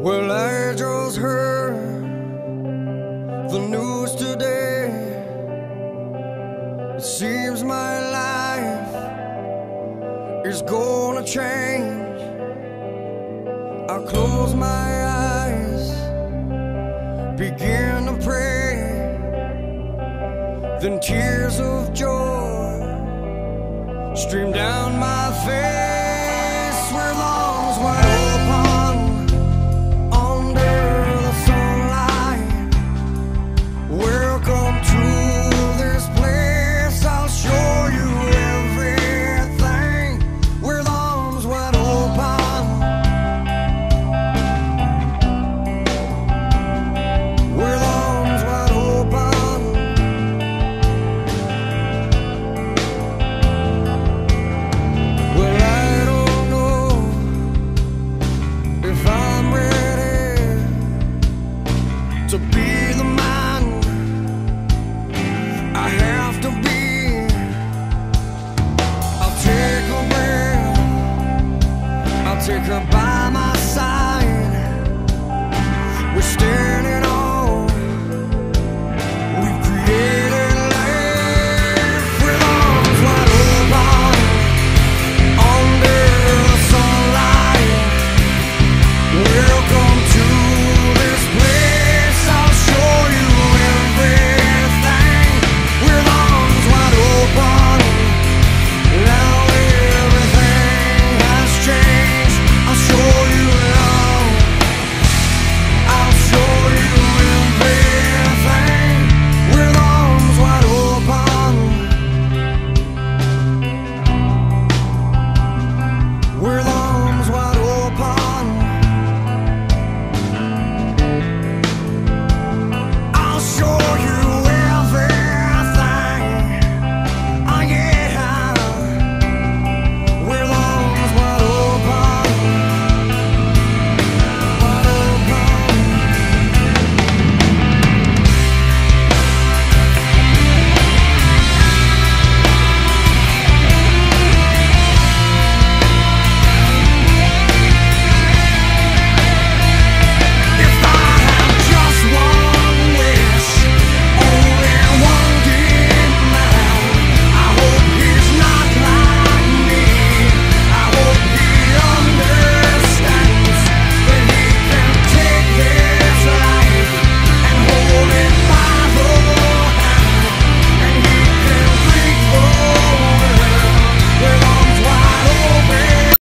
Well, I just heard the news today. It seems my life is gonna change. I close my eyes, begin to pray, then tears of joy stream down my face. Where lungs wide open under the sunlight. Welcome to this place, I'll show you everything. With arms wide open, with arms wide open. Well, I don't know if I'm ready to be the man I have to be. I'll take a breath, I'll take a bite.